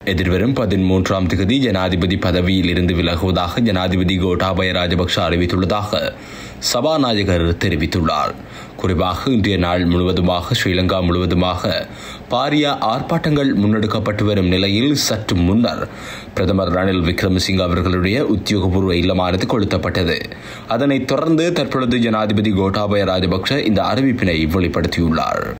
எதிர்வரும் 13ஆம் தேதி ஜனாதிபதி பதவியில் இருந்து விலகுவதாக ஜனாதிபதி கோட்டாபய ராஜபக்ஷ அறிவித்துள்ளதாக சபாநாயகர் தெரிவித்துள்ளார். குறிப்பாக இன்றைய நாள் முழுவதுமாக ஸ்ரீலங்கா முழுவதுமாக பாரிய ஆர்ப்பாட்டங்கள் முன்னெடுக்கப்பட்டு வரும் நிலையில் சற்று முன்னர் பிரதமர் ரணில் விக்ரமசிங்க அவர்களுடைய உத்தியோகபூர்வ இல்லமானது கொளுத்தப்பட்டது. அதனைத் தொடர்ந்து தற்பொழுது ஜனாதிபதி கோட்டாபய ராஜபக்ஷ இந்த அறிவிப்பினை வெளிப்படுத்தியுள்ளார்.